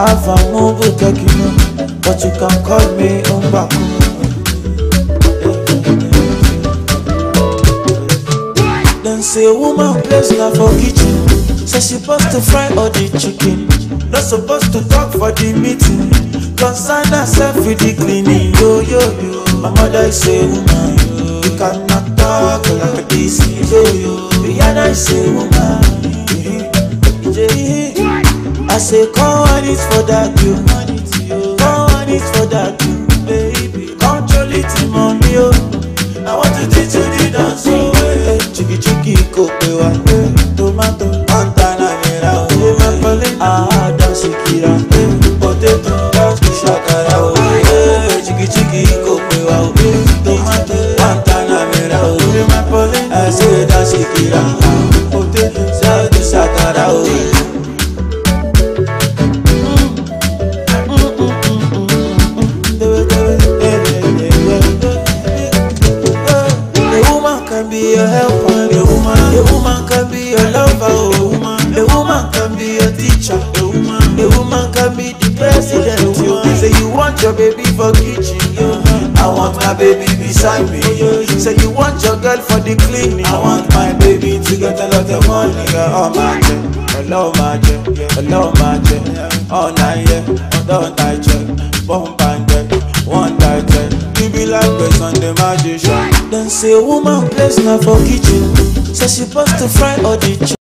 have a mobile tekino, but you can call me Umbaku. Then say woman place now for kitchen. Say she supposed to fry all the chicken, not supposed to talk for the meeting. Concern herself with the cleaning. Yo yo yo, my mother is a woman. You cannot talk like this. Yo yo, Rihanna is a woman. I say come on it for that you, come on it for that you, baby. Control it in money yo. I want to teach you the dance. Chiki chiki kopewa, tomato, montana mera, dance kira, potato, dance shakara, chiki chiki kopewa, tomato, montana mera, I say dance kira, potato, dance shakara. Be your helper, a woman can be your lover, a woman can be your teacher, a woman can be the president. Say you want your baby for kitchen, I want my baby beside me. Say you want your girl for the cleaning, I want my baby to get a lot of money. Oh my God, hello my God, hello my God, all night yeah, all night check, bomb and one night check. Be like a Sunday magician. Then say woman place now for kitchen. Say she supposed to fry all the chicken.